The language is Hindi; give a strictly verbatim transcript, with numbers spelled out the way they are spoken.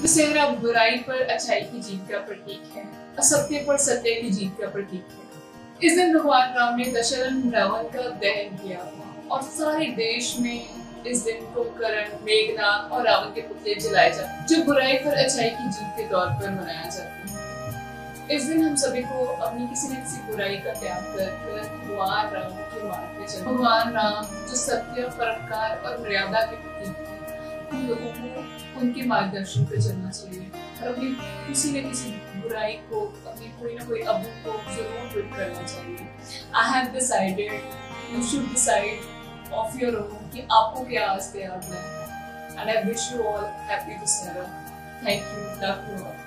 दशहरा बुराई पर अच्छाई की जीत का प्रतीक है, असत्य पर सत्य की जीत का प्रतीक है। इस दिन भगवान राम ने दशरथ रावण का दहन किया था और सारे देश में इस दिन कुंभकर्ण, मेघनाद और रावण के पुतले जलाए जाते, जो बुराई पर अच्छाई की जीत के तौर पर मनाया जाता है। इस दिन हम सभी को अपनी किसी न किसी बुराई का त्याग कर भगवान राम के मार्ग पे चलना। भगवान राम जो सत्य, परोपकार और मर्यादा के प्रतीक थे, हम लोगों को उनके मार्गदर्शन पे चलना चाहिए और अपनी किसी न किसी बुराई को, अपनी कोई ना कोई अबू को जरूर क्विट करना चाहिए। I have decided, you should decide off your own कि आपको क्या आज तैयार है। And I wish you all happy Dussehra. Thank you, love you all.